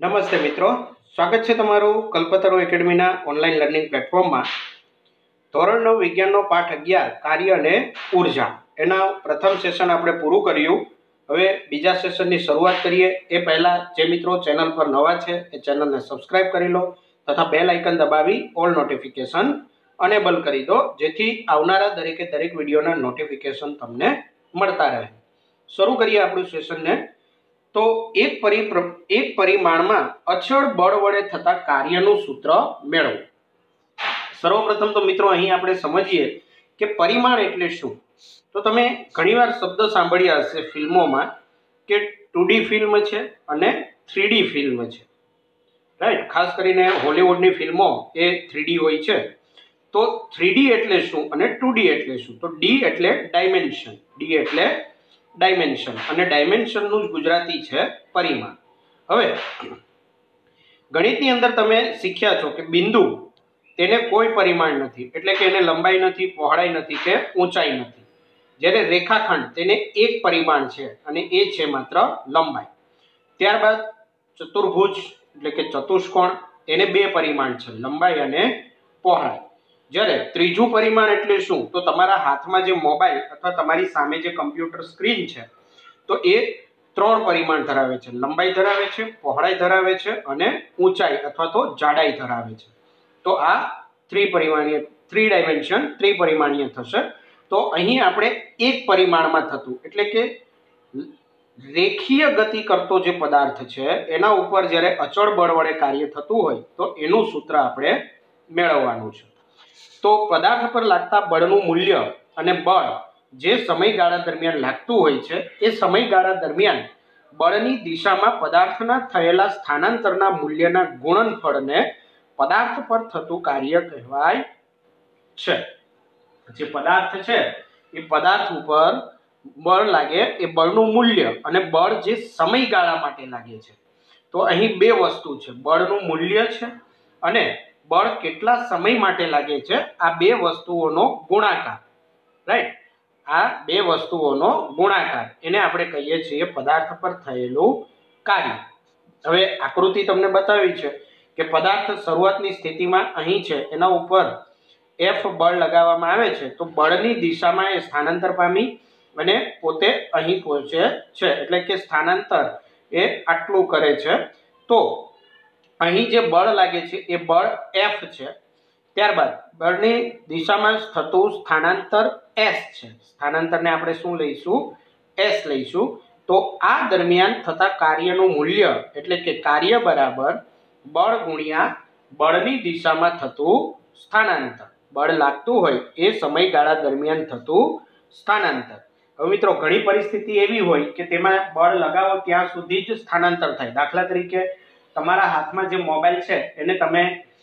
નમસ્તે મિત્રો, સ્વાગત છે તમારું કલ્પતરુ એકેડમીના ઓનલાઈન લર્નિંગ પ્લેટફોર્મમાં। ધોરણ 9 વિજ્ઞાનનો પાઠ 11 કાર્ય અને ઉર્જા એના પ્રથમ સેશન આપણે પૂરું કર્યું। હવે બીજા સેશનની શરૂઆત કરીએ એ પહેલા જે મિત્રો ચેનલ પર નવા છે એ ચેનલને સબસ્ક્રાઇબ કરી લો તથા બેલ આઇકન દબાવી ઓલ નોટિફિકેશન અનેબલ કરી દો, જેથી આવનારા દરેક વિડીયોના નોટિફિકેશન તમને મળતા રહે। શરૂ કરીએ આપણું સેશનને। तो एक परिमाण में अचल बल वडे थता कार्यનું सूत्र મેળવો। सर्वप्रथम तो मित्रों અહીં આપણે સમજીએ કે પરિમાણ એટલે શું। તો તમે ઘણીવાર શબ્દ સાંભળ્યા હશે ફિલ્મોમાં કે 2D ફિલ્મ છે અને 3D ફિલ્મ છે, રાઈટ। ખાસ કરીને હોલિવૂડની ફિલ્મો એ 3D હોય છે। તો 3D એટલે શું અને 2D એટલે શું? તો D એટલે ડાયમેન્શન, D એટલે ડાયમેન્શન અને ડાયમેન્શનનું ગુજરાતી છે પરિમાણ। હવે ગણિતની અંદર તમે શીખ્યા છો કે બિંદુ તેને કોઈ પરિમાણ નથી, એટલે કે એને લંબાઈ નથી, પહોળાઈ નથી કે ઊંચાઈ નથી। જ્યારે રેખાખંડ તેને એક પરિમાણ છે અને એ છે માત્ર લંબાઈ। ત્યારબાદ ચતુર્ભુજ એટલે કે ચતુષ્કોણ એને બે પરિમાણ છે, લંબાઈ અને પહોળાઈ। જ્યારે ત્રીજું પરિમાણ એટલે શું? તો તમારા હાથમાં જે મોબાઈલ અથવા તમારી સામે જે કમ્પ્યુટર સ્ક્રીન છે તો એ ત્રણ પરિમાણ ધરાવે છે, લંબાઈ ધરાવે છે, પહોળાઈ ધરાવે છે અને ઊંચાઈ અથવા તો જાડાઈ ધરાવે છે। તો આ ત્રિપરિમાણીય થશે। તો અહીં આપણે એક પરિમાણમાં થતું એટલે કે રેખીય ગતિ કરતો જે પદાર્થ છે એના ઉપર જ્યારે અચળ બળ વડે કાર્ય થતું હોય તો એનું સૂત્ર આપણે મેળવવાનું છે। तो पदार्थ पर लागता बळનું मूल्य અને બળ જે સમયગાળા દરમિયાન લાગતું હોય છે એ સમયગાળા દરમિયાન બળની દિશામાં પદાર્થના થયેલા સ્થાનાંતરના મૂલ્યના ગુણનફળને પદાર્થ પર થતું કાર્ય કહેવાય છે। જે પદાર્થ છે એ પદાર્થ ઉપર બળ લાગે એ બળનું મૂલ્ય અને બળ જે સમયગાળા માટે લાગે છે। તો અહીં બે વસ્તુ છે, બળનું મૂલ્ય છે અને बल केटला समय माटे लागे छे, आ बे वस्तुओनो गुणाकार, राइट। आ बे वस्तुओनो गुणाकार एने आपणे कहीए छीए पदार्थ पर थयेलुं कार्य। हवे आकृति तमने बतावी छे के पदार्थ शरूआतनी स्थितिमां અહીં છે એના ઉપર F બળ લગાવવામાં આવે છે તો બળની દિશામાં એ સ્થાનાંતર પામી અને પોતે અહીં પહોંચે છે, એટલે કે સ્થાનાંતર એ આટલું કરે છે। તો અહીં જે બળ લાગે છે એ બળ F છે। ત્યારબાદ બળની દિશામાં થતું સ્થાનાંતર S છે, સ્થાનાંતરને આપણે શું લઈશું? S લઈશું। તો આ દરમિયાન થતા કાર્યનું મૂલ્ય એટલે કે કાર્ય બરાબર બળ ગુણ્યા બળની દિશામાં થતું સ્થાનાંતર। બળ લાગતું હોય એ સમયગાળા દરમિયાન થતું સ્થાનાંતર। હવે મિત્રો ઘણી પરિસ્થિતિ એવી હોય કે તેમાં બળ લગાવો ત્યાં સુધી જ સ્થાનાંતર થાય। દાખલા તરીકે તમારા હાથમાં જે મોબાઈલ છે એને તમે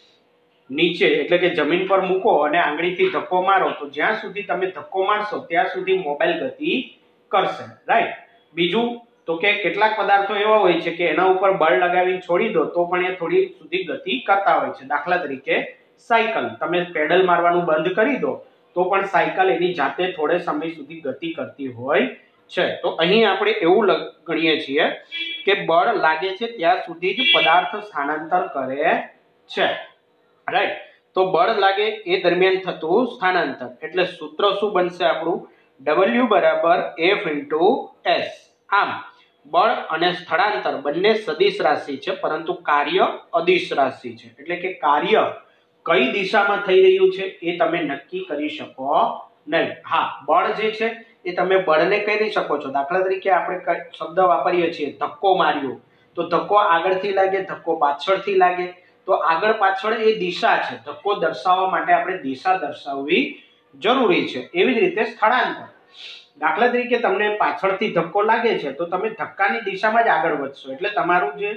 નીચે એટલે કે જમીન પર મૂકો અને આંગળીથી ધક્કો મારો તો જ્યાં સુધી તમે ધક્કો મારશો ત્યાં સુધી મોબાઈલ ગતિ કરશે, રાઈટ। બીજું તો કે કેટલાક પદાર્થો એવા હોય છે કે એના ઉપર બળ લગાવીને છોડી દો તો પણ એ થોડી સુધી ગતિ કરતા હોય છે। દાખલા તરીકે સાયકલ, તમે પેડલ મારવાનું બંધ કરી દો તો પણ સાયકલ એની જાતે થોડે સમય સુધી ગતિ કરતી હોય છે। તો અહીં આપણે એવું ગણીએ છીએ કે બળ લાગે છે ત્યાં સુધી જ પદાર્થ સ્થાનાંતર કરે છે, રાઈટ। તો બળ લાગે એ દરમિયાન થતું સ્થાનાંતર એટલે સૂત્ર શું બનશે આપણું? W બરાબર F * S। આમ બળ અને સ્થળાંતર બંને સદિશ રાશિ છે પરંતુ કાર્ય અદિશ રાશિ છે, એટલે કે કાર્ય કઈ દિશામાં થઈ રહ્યું છે એ તમે નક્કી કરી શકો નહીં। હા, બળ જે છે એ તમે બળને કરી શકો છો। દાખલા તરીકે આપણે શબ્દ વાપરીએ છીએ ધક્કો માર્યો, તો ધક્કો આગળથી લાગે, ધક્કો પાછળથી લાગે, તો આગળ પાછળ એ દિશા છે। ધક્કો દર્શાવવા માટે આપણે દિશા દર્શાવવી જરૂરી છે। એવી જ રીતે સ્થળાંતર, દાખલા તરીકે તમને પાછળથી ધક્કો લાગે છે તો તમે ધક્કાની દિશામાં જ આગળ વધશો, એટલે તમારું જે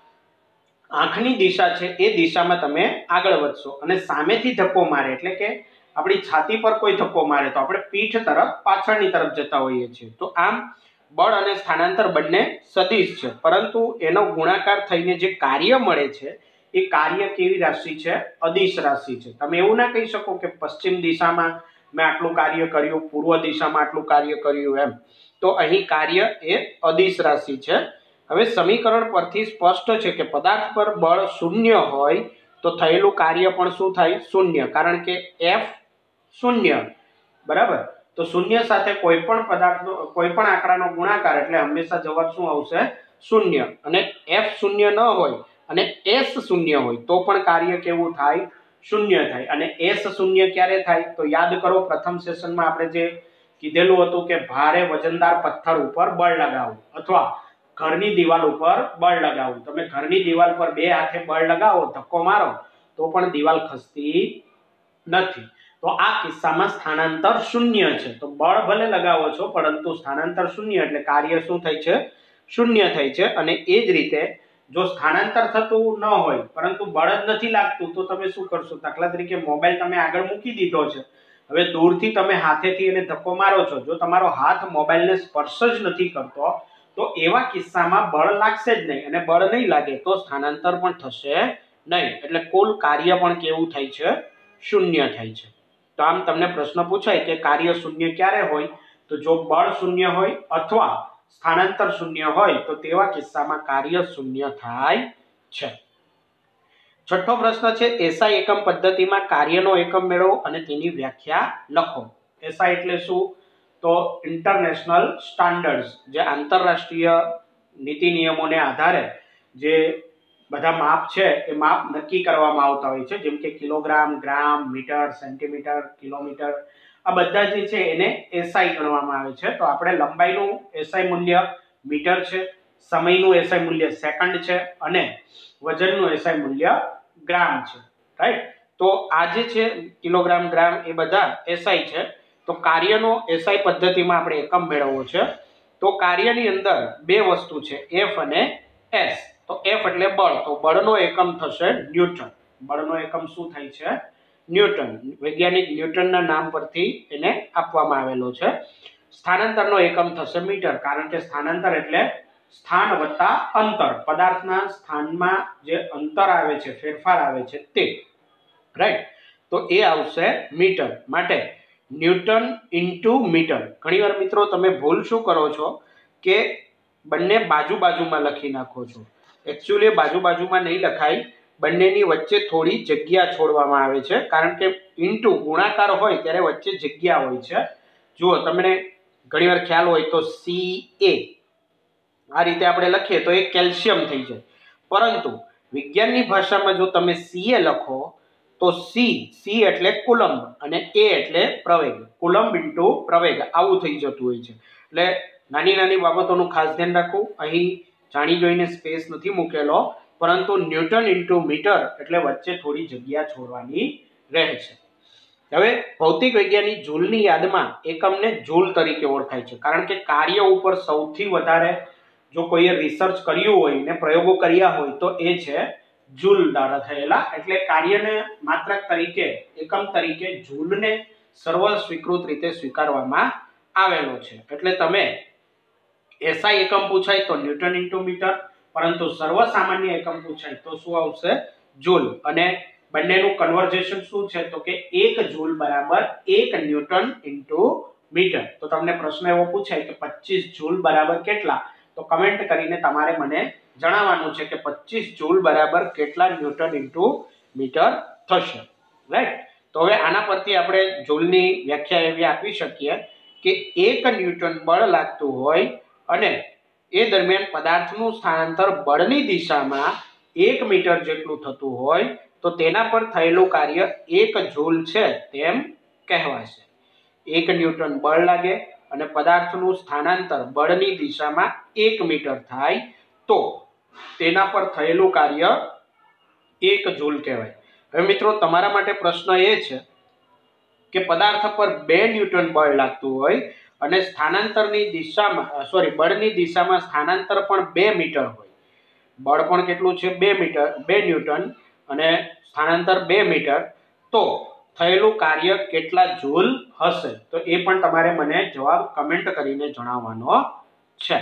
આંખની દિશા છે એ દિશામાં તમે આગળ વધશો। અને સામેથી ધક્કો મારે એટલે કે આપણી છાતી પર કોઈ ધક્કો મારે તો આપણે પીઠ તરફ પાછળની તરફ જતા હોઈએ છીએ। તો આમ બળ અને સ્થાનાંતર બંને સદિશ છે, પરંતુ એનો ગુણાકાર થઈને જે કાર્ય મળે છે એ કાર્ય કેવી રાશિ છે? અદિશ રાશિ છે। તમે એવું ના કહી શકો કે પશ્ચિમ દિશામાં મેં આટલું કાર્ય કર્યું, પૂર્વ દિશામાં આટલું કાર્ય કર્યું એમ। તો અહીં કાર્ય એ અદિશ રાશિ છે હવે સમીકરણ પરથી સ્પષ્ટ છે કે પદાર્થ પર બળ શૂન્ય હોય તો થયેલું કાર્ય પણ શું થાય? શૂન્ય, કારણ કે F શૂન્ય, બરાબર. તો શૂન્ય સાથે કોઈ પણ પદાર્થનો કોઈ પણ આંકડાનો ગુણાકાર એટલે હંમેશા જવાબ શું આવશે? શૂન્ય. અને F શૂન્ય ન હોય અને S શૂન્ય હોય તો પણ કાર્ય કેવું થાય? શૂન્ય થાય. અને S શૂન્ય ક્યારે થાય? તો યાદ કરો, પ્રથમ સેશનમાં આપણે જે કીધેલું હતું કે ભારે વજનદાર પથ્થર ઉપર બળ લગાવવું અથવા ઘરની દિવાલ ઉપર બળ લગાવવું. તમે ઘરની દિવાલ પર બે હાથે બળ લગાવો, ધક્કો મારો તો પણ દિવાલ ખસતી નથી. તો આ કિસ્સામાં સ્થાનાંતર શૂન્ય છે. તો બળ ભલે લગાવો છો પરંતુ સ્થાનાંતર શૂન્ય એટલે કાર્ય શું થાય છે? શૂન્ય થાય છે. અને એ જ રીતે જો સ્થાનાંતર થતું ન હોય પરંતુ બળ જ નથી લાગતું તો તમે શું કરશો? દાખલા તરીકે મોબાઈલ તમે આગળ મૂકી દીધો છે, હવે દૂરથી તમે હાથેથી એને ધક્કો મારો છો, જો તમારો હાથ મોબાઈલને સ્પર્શ જ નથી કરતો તો એવા કિસ્સામાં બળ લાગશે જ નહીં. અને બળ નહીં લાગે તો સ્થાનાંતર પણ થશે નહીં. એટલે કુલ કાર્ય પણ કેવું થાય છે? શૂન્ય થાય છે. તો આમ તમને પ્રશ્ન પૂછાય કે કાર્ય શૂન્ય ક્યારે હોય? તો જો બળ શૂન્ય હોય અથવા સ્થાનાંતર શૂન્ય હોય તો તેવા કિસ્સામાં કાર્ય શૂન્ય થાય છે. છઠ્ઠો પ્રશ્ન છે એસઆઈ એકમ પદ્ધતિમાં કાર્યનો એકમ મેળવો અને તેની વ્યાખ્યા લખો. એસઆઈ એટલે શું? તો ઇન્ટરનેશનલ સ્ટાન્ડર્ડ્સ, જે આંતરરાષ્ટ્રીય નીતિ નિયમોને આધારે જે બધા માપ છે એ માપ નક્કી કરવામાં આવતા હોય છે, જેમ કે kilogram, gram, metre, centimetre, kilometre, આ બધા જે છે એને એસઆઈ ગણવામાં આવે છે. તો આપણે લંબાઈનું એસઆઈ મૂલ્ય મીટર છે, સમયનું એસઆઈ મૂલ્ય સેકન્ડ છે અને વજનનું એસઆઈ મૂલ્ય ગ્રામ છે, રાઈટ. તો આ જે છે કિલોગ્રામ, ગ્રામ એ બધા એસઆઈ છે. તો કાર્યનો એસઆઈ પદ્ધતિમાં આપણે એકમ મેળવવો છે. તો કાર્યની અંદર બે વસ્તુ છે, એફ અને એસ. તો એફ એટલે બળ, તો બળનો એકમ થશે ન્યૂટન. બળનો એકમ શું થાય છે? ન્યૂટન. વૈજ્ઞાનિક ન્યૂટનના નામ પરથી એને આપવામાં આવેલો છે. સ્થાનાંતરનો એકમ થશે મીટર, કારણ કે સ્થાનાંતર એટલે સ્થાન વત્તા અંતર, પદાર્થના સ્થાનમાં જે અંતર આવે છે, ફેરફાર આવે છે તે, રાઈટ. તો એ આવશે મીટર. માટે ન્યૂટન ઇન્ટુ મીટર. ઘણીવાર મિત્રો તમે ભૂલ શું કરો છો કે બંને બાજુમાં લખી નાખો છો. એકચ્યુઅલી બાજુમાં નહીં લખાય, બંનેની વચ્ચે થોડી જગ્યા છોડવામાં આવે છે, કારણ કે ઇન્ટુ ગુણાકાર હોય ત્યારે વચ્ચે જગ્યા હોય છે. જુઓ, તમને ઘણીવાર ખ્યાલ હોય તો CA આ રીતે આપણે લખીએ તો એ કેલ્શિયમ થઈ જાય, પરંતુ વિજ્ઞાનની ભાષામાં જો તમે CA લખો તો C એટલે કુલંબ અને A એટલે પ્રવેગ. કુલંબ ઇન્ટુ પ્રવેગ આવું થઈ જતું હોય છે. એટલે નાની બાબતોનું ખાસ ધ્યાન રાખવું. અહીં જાણી જોઈને સ્પેસ નથી મૂકેલો, પરંતુ ન્યૂટન ઇન્ટુ મીટર એટલે વચ્ચે થોડી જગ્યા છોડવાની રહે છે. હવે ભૌતિક વૈજ્ઞાનિક જૂલની યાદમાં એકમને જૂલ તરીકે ઓળખાય છે, કારણ કે કાર્ય ઉપર સૌથી વધારે જો કોઈએ રિસર્ચ કર્યું હોય ને પ્રયોગો કર્યા હોય તો એ છે જૂલ દ્વારા થયેલા. એટલે કાર્યને માત્રક તરીકે, એકમ તરીકે જૂલને સર્વ સ્વીકૃત રીતે સ્વીકારવામાં આવેલો છે. એટલે તમે એસઆઈ એકમ પૂછાય તો ન્યૂટન ઇન્ટુ મીટર, પરંતુ સર્વસામાન્ય એકમ પૂછાય તો શું આવશે? જૂલ. અને બંનેનું કન્વર્ઝેશન શું છે? તો કે 1 જૂલ બરાબર 1 ન્યૂટન ઇન્ટુ મીટર. તો તમને પ્રશ્ન એવો પૂછાય કે 25 જૂલ બરાબર કેટલા? તો કમેન્ટ કરીને તમારે મને જણાવવાનું છે કે 25 જૂલ બરાબર કેટલા ન્યૂટન ઇન્ટુ મીટર થશે, રાઈટ. તો હવે આના પરથી આપણે જૂલની વ્યાખ્યા એવી આપી શકીએ કે 1 ન્યૂટન બળ લાગતું હોય અને એ દરમિયાન પદાર્થનું સ્થાનાંતર બળની દિશામાં 1 મીટર જેટલું થતું હોય તો તેના પર થયેલું કાર્ય 1 જૂલ છે તેમ કહેવાશે. 1 ન્યૂટન બળ લાગે અને પદાર્થનું સ્થાનાંતર બળની દિશામાં 1 મીટર થાય તો તેના પર થયેલું કાર્ય 1 જૂલ કહેવાય. હવે મિત્રો તમારા માટે પ્રશ્ન એ છે કે પદાર્થ પર 2 ન્યૂટન બળ લાગતું હોય અને સ્થાનાંતરની દિશામાં બળની દિશામાં સ્થાનાંતર પણ 2 મીટર હોય. બળ પણ કેટલું છે? 2 ન્યૂટન અને સ્થાનાંતર 2 મીટર. તો થયેલું કાર્ય કેટલા જૂલ હશે? તો એ પણ તમારે મને જવાબ કમેન્ટ કરીને જણાવવાનો છે.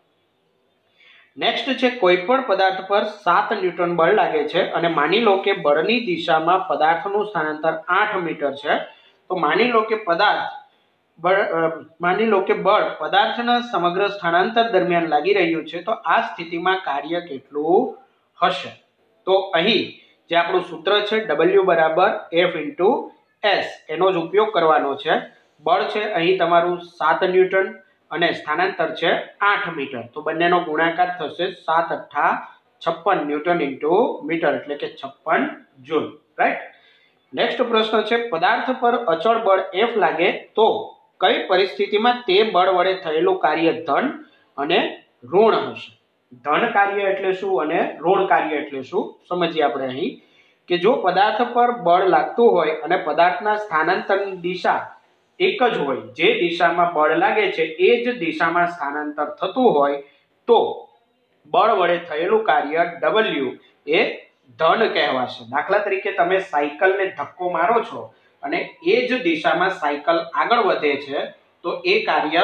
નેક્સ્ટ છે કોઈ પણ પદાર્થ પર 7 ન્યૂટન બળ લાગે છે અને માની લો કે બળની દિશામાં પદાર્થનું સ્થાનાંતર 8 મીટર છે. તો માની લો કે પદાર્થ માની લો કે બળ પદાર્થના સમગ્ર સ્થાનાંતર દરમિયાન લાગી રહ્યું છે, તો આ સ્થિતિમાં કાર્ય કેટલું હશે? તો અહીં જે આપણું સૂત્ર છે W બરાબર F ઇન્ટુ S, એનો જ ઉપયોગ કરવાનો છે. બળ છે અહીં તમારું 7 ન્યૂટન અને સ્થાનાંતર છે 8 મીટર, તો બંનેનો ગુણાકાર થશે 7 × 56 ન્યૂટન ઇન્ટુ મીટર, એટલે કે 56 જૂલ. રાઈટ. નેક્સ્ટ પ્રશ્ન છે, પદાર્થ પર અચળ બળ F લાગે તો કઈ પરિસ્થિતિમાં તે બળ વડે થયેલું કાર્ય ધન અને ઋણ હશે? ધન કાર્ય એટલે શું અને ઋણ કાર્ય એટલે શું સમજીએ આપણે અહીં. કે જો પદાર્થ પર બળ લાગતું હોય અને પદાર્થના સ્થાનાંતરની દિશા એક જ હોય, જે દિશામાં બળ લાગે છે એ જ દિશામાં સ્થાનાંતર થતું હોય, તો બળ વડે થયેલું કાર્ય W એ ધન કહેવાશે. દાખલા તરીકે તમે સાયકલને ધક્કો મારો છો અને એ જ દિશામાં સાયકલ આગળ વધે છે, તો એ કાર્ય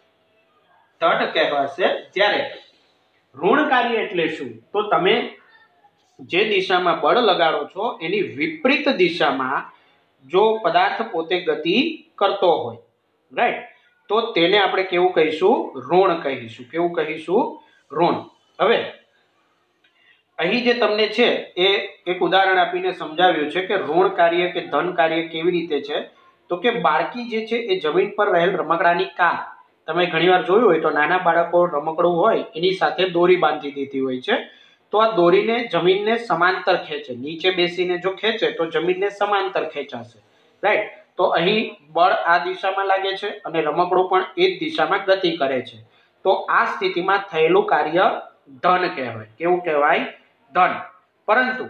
ધન કહેવાશે. જ્યારે ઋણ કાર્ય એટલે શું? તો તમે જે દિશામાં બળ લગાડો છો એની વિપરીત દિશામાં જો પદાર્થ પોતે ગતિ કરતો હોય, રાઈટ, તો તેને આપણે કેવું કહીશું? ઋણ કહીશું. કેવું કહીશું? ઋણ. હવે અહીં જે તમને છે એ એક ઉદાહરણ આપીને સમજાવ્યું છે કે ઋણ કાર્ય કે ધન કાર્ય કેવી રીતે છે. તો કે બાળકી જે છે એ જમીન પર રહેલ રમકડાની કાર, તમે ઘણીવાર જોયું હોય તો નાના બાળકો રમકડું હોય એની સાથે દોરી બાંધી દીધી હોય છે, તો આ દોરીને જમીનને સમાંતર ખેંચે. નીચે બેસીને જો ખેંચે તો જમીનને સમાંતર ખેંચાશે, રાઈટ. તો અહીં બળ આ દિશામાં લાગે છે અને રમકડું પણ એ જ દિશામાં ગતિ કરે છે, તો આ સ્થિતિમાં થયેલું કાર્ય ધન કહેવાય. કેવું કહેવાય? ધન. પરંતુ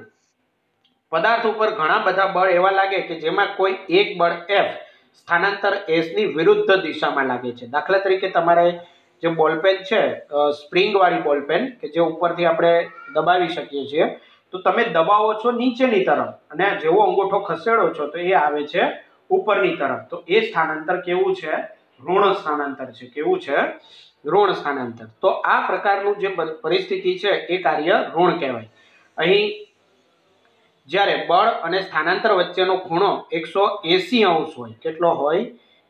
પદાર્થ ઉપર ઘણા બધા બળ એવા લાગે કે જેમાં કોઈ એક બળ F સ્થાનાંતર S ની વિરુદ્ધ દિશામાં લાગે છે. દાખલા તરીકે તમારે જે બોલપેન છે, સ્પ્રિંગ વાળી બોલપેન કે જે ઉપરથી આપણે દબાવી શકીએ છીએ, તો તમે દબાવો છો નીચેની તરફ અને જેવો અંગૂઠો ખસેડો છો તો એ આવે છે ઉપરની તરફ, તો એ સ્થાનાંતર કેવું છે? ઋણ સ્થાનાંતર છે. કેવું છે? ઋણ સ્થાનાંતર. તો આ પ્રકારનું જે પરિસ્થિતિ છે એ કાર્ય ઋણ કહેવાય. અહીં જ્યારે બળ અને સ્થાનાંતર વચ્ચેનો ખૂણો 180 અંશ હોય. કેટલો હોય?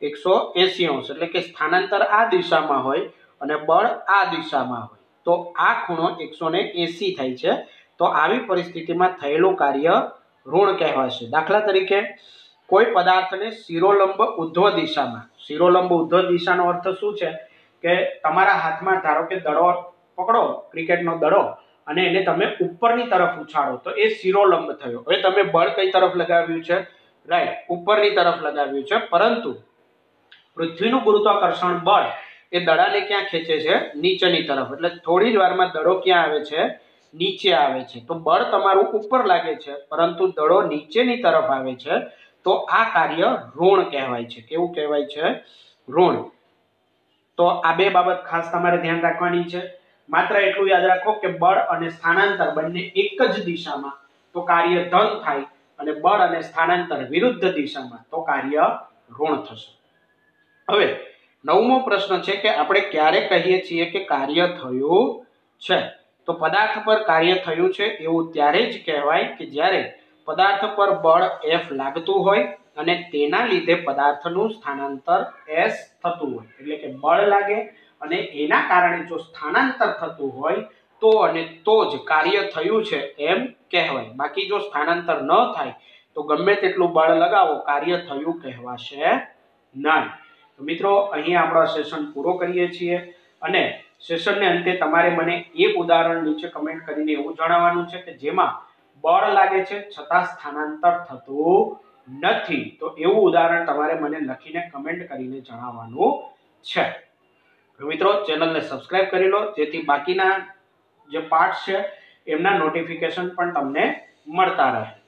180 અંશ. એટલે કે સ્થાનાંતર આ દિશામાં હોય અને બળ આ દિશામાં હોય, તો આ ખૂણો 180 થાય છે. તો આવી પરિસ્થિતિમાં થયેલું કાર્ય ઋણ કહેવાશે. દાખલા તરીકે કોઈ પદાર્થને શિરોલંબ ઉધ્વ દિશામાં, શિરોલંબ ઉધ્વ દિશાનો અર્થ શું છે? કે તમારા હાથમાં ધારો કે દડો પકડો, ક્રિકેટનો દડો, અને એને તમે ઉપરની તરફ ઉછાળો તો એ શિરોલંબ થયો. હવે તમે બળ કઈ તરફ લગાવ્યું છે? રાઈટ, ઉપરની તરફ લગાવ્યું છે. પરંતુ પૃથ્વીનું ગુરુત્વાકર્ષણ બળ એ દડાને ક્યાં ખેંચે છે? નીચેની તરફ. એટલે થોડી જ વારમાં દડો ક્યાં આવે છે? નીચે આવે છે. તો બળ તમારું ઉપર લાગે છે પરંતુ દડો નીચેની તરફ આવે છે, તો આ કાર્ય ઋણ કહેવાય છે. કેવું કહેવાય છે? ઋણ. તો આ બે બાબત ખાસ તમારે ધ્યાન રાખવાની છે. માત્ર એટલું યાદ રાખો કે બળ અને સ્થાનાંતર બંને એક જ દિશામાં તો કાર્ય ધન થાય, અને બળ અને સ્થાનાંતર વિરુદ્ધ દિશામાં તો કાર્ય ઋણ થશે. હવે 9મો પ્રશ્ન છે કે આપણે ક્યારે કહીએ છીએ કે કાર્ય થયું છે? તો પદાર્થ પર કાર્ય થયું છે એવું ત્યારે જ કહેવાય કે જ્યારે પદાર્થ પર બળ F લાગતું હોય અને તેના લીધે પદાર્થનું સ્થાનાંતર S થતું હોય. એટલે કે બળ લાગે અને એના કારણે જો સ્થાનાંતર થતું હોય તો અને તો જ કાર્ય થયું છે એમ કહેવાય. બાકી જો સ્થાનાંતર ન થાય તો ગમે તેટલું બળ લગાવો, કાર્ય થયું કહેવાશે નહીં. તો મિત્રો, અહીં આપણો સેશન પૂરો કરીએ છીએ અને સેશનને અંતે તમારે મને એક ઉદાહરણ નીચે કમેન્ટ કરીને એવું જણાવવાનું છે કે જેમાં બળ લાગે છે છતાં સ્થાનાંતર થતું નથી. તો એવું ઉદાહરણ તમારે મને લખીને કમેન્ટ કરીને જણાવવાનું છે. મિત્રો, ચેનલને સબસ્ક્રાઇબ કરી લો જેથી બાકીના જે પાર્ટ છે એમના નોટિફિકેશન પણ તમને મળતા રહે.